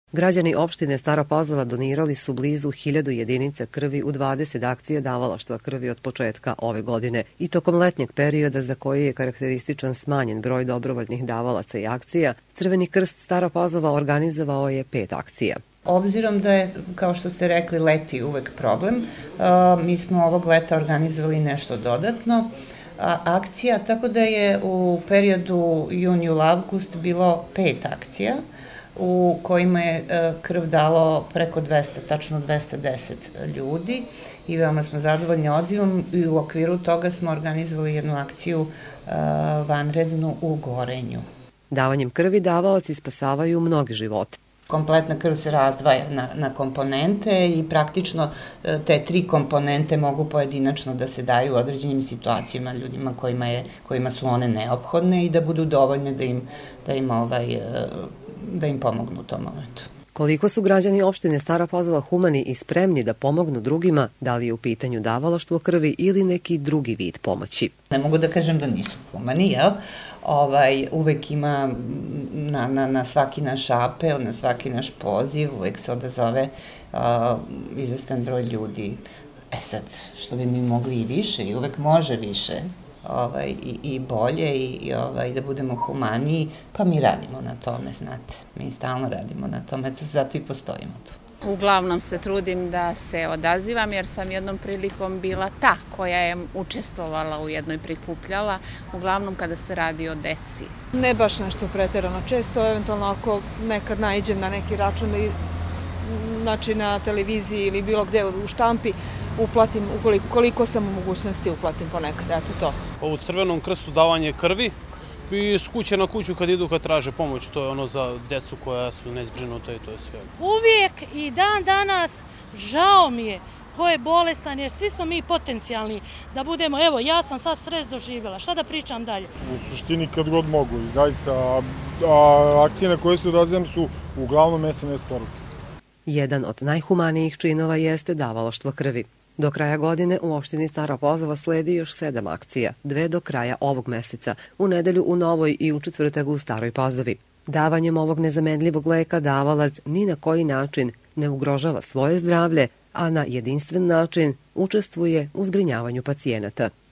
Građani opštine Stara Pazova donirali su blizu 1000 jedinica krvi u 20 akcija davalaštva krvi od početka ove godine i tokom letnjeg perioda za koji je karakterističan smanjen broj dobrovoljnih davalaca i akcija, Crveni krst Stara Pazova organizovao je 5 akcija. Obzirom da je, kao što ste rekli, leti uvek problem, mi smo ovog leta organizovali nešto dodatno akcija, tako da je u periodu jun-jul-avgust bilo 5 akcija u kojima je krv dalo preko 200, tačno 210 ljudi i veoma smo zadovoljni odzivom i u okviru toga smo organizovali jednu akciju vanrednu u Gorenju. Davanjem krvi davalaci spasavaju mnogi živote. Kompletna krv se razdvaja na komponente i praktično te 3 komponente mogu pojedinačno da se daju u određenim situacijama ljudima kojima su one neophodne i da budu dovoljne da im pomognu u tom momentu. Koliko su građani opštine Stara Pazova humani i spremni da pomognu drugima, da li je u pitanju davalaštvo krvi ili neki drugi vid pomoći? Ne mogu da kažem da nisu humani, jel? Uvek ima na svaki naš apel, na svaki naš poziv, uvek se odazove izvestan broj ljudi. Sad, što bi mi mogli i više, i uvek može više, i bolje, i da budemo humaniji, pa mi radimo na tome, znate. Mi stalno radimo na tome, zato i postojimo tu. Uglavnom se trudim da se odazivam jer sam jednom prilikom bila ta koja je učestvovala u jednoj prikupljala, uglavnom kada se radi o deci. Ne baš nešto preterano često, eventualno ako nekad naiđem na neki račun, znači na televiziji ili bilo gde u štampi, uplatim, koliko sam u mogućnosti uplatim ponekad, eto to. U Crvenom krstu davanje krvi i s kuće na kuću kad traže pomoć, to je ono za decu koja su nezbrinuta i to je sve. Uvijek i dan danas žao mi je ko je bolestan jer svi smo mi potencijalni da budemo, evo ja sam sad stres doživjela, šta da pričam dalje? U suštini kad god mogu i zaista akcije na koje se odazivam su uglavnom SMS poruke. Jedan od najhumanijih činova jeste davalaštvo krvi. Do kraja godine u opštini Stara Pazova sledi još 7 akcija, 2 do kraja ovog meseca, u nedelju u Novoj i u četvrtak u Staroj Pazovi. Davanjem ovog nezamenljivog leka davalac ni na koji način ne ugrožava svoje zdravlje, a na jedinstven način učestvuje u zbrinjavanju pacijenata.